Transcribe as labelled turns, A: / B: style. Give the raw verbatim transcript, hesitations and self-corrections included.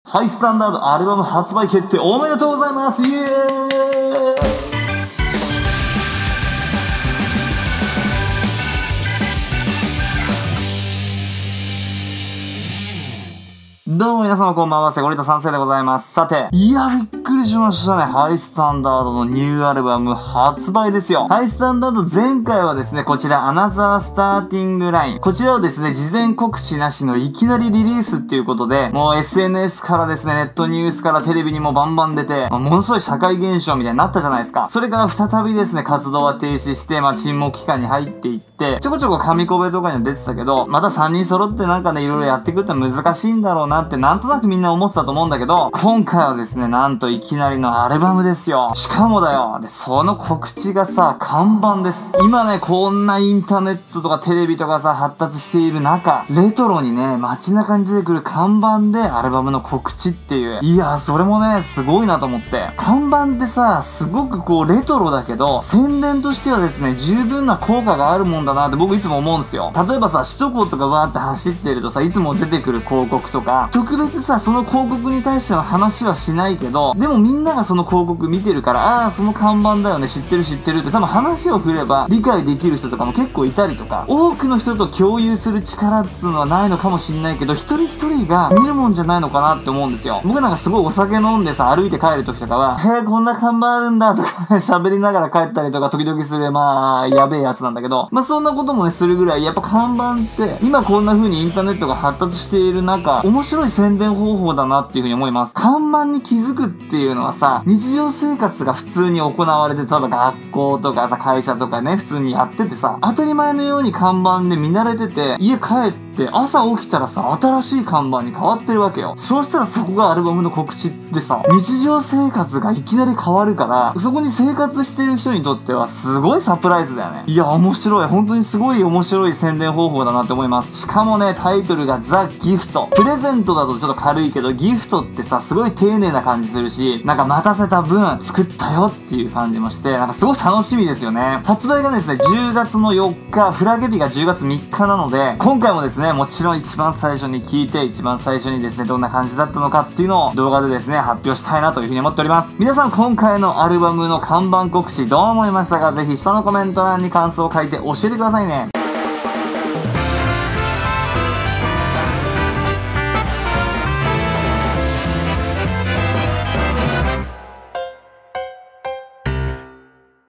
A: ハイスタンダードアルバム発売決定おめでとうございます。イエーイ。どうも皆様こんばんは、セゴリタ三世でございます。さて、いや、びっくりしましたね。ハイスタンダードのニューアルバム発売ですよ。ハイスタンダード前回はですね、こちら、アナザースターティングライン。こちらをですね、事前告知なしのいきなりリリースっていうことで、もう エスエヌエス からですね、ネットニュースからテレビにもバンバン出て、まあ、ものすごい社会現象みたいになったじゃないですか。それから再びですね、活動は停止して、まあ、沈黙期間に入っていって、ちょこちょこ神コベとかには出てたけど、またさんにん揃ってなんかね、いろいろやっていくって難しいんだろうなって、なんとなくみんな思ってたと思うんだけど、今回はですね、なんといきなりのアルバムですよ。しかもだよ。で、その告知がさ、看板です。今ね、こんなインターネットとかテレビとかさ、発達している中、レトロにね、街中に出てくる看板でアルバムの告知っていう。いや、それもね、すごいなと思って。看板ってさ、すごくこう、レトロだけど、宣伝としてはですね、十分な効果があるもんだなって僕いつも思うんですよ。例えばさ、首都高とかわーって走ってるとさ、いつも出てくる広告とか、特別さ、その広告に対しての話はしないけど、でもみんながその広告見てるから、ああ、その看板だよね、知ってる知ってるって多分話を振れば理解できる人とかも結構いたりとか、多くの人と共有する力っつうのはないのかもしんないけど、一人一人が見るもんじゃないのかなって思うんですよ。僕なんかすごいお酒飲んでさ、歩いて帰る時とかは、へえ、こんな看板あるんだとか喋りながら帰ったりとか時々する、まあ、やべえやつなんだけど、まあそんなこともね、するぐらい、やっぱ看板って、今こんな風にインターネットが発達している中、面白い宣伝方法だなっていう風に思います。看板に気づくっていうのはさ、日常生活が普通に行われて、例えば学校とかさ、会社とかね、普通にやっててさ、当たり前のように看板で見慣れてて、家帰って朝起きたらさ、新しい看板に変わってるわけよ。そうしたらそこがアルバムの告知ってさ、日常生活がいきなり変わるから、そこに生活してる人にとってはすごいサプライズだよね。いや、面白い。本当にすごい面白い宣伝方法だなって思います。しかもね、タイトルがザ・ギフト。プレゼントだとちょっと軽いけど、ギフトってさ、すごい丁寧な感じするし、なんか待たせた分作ったよっていう感じもして、なんかすごい楽しみですよね。発売がですね、じゅうがつのよっか、フラゲ日がじゅうがつみっかなので、今回もですね、もちろん一番最初に聞いて、一番最初にですね、どんな感じだったのかっていうのを動画でですね、発表したいなというふうに思っております。皆さん今回のアルバムの看板告知どう思いましたか？ぜひ下のコメント欄に感想を書いて教えてくださいね。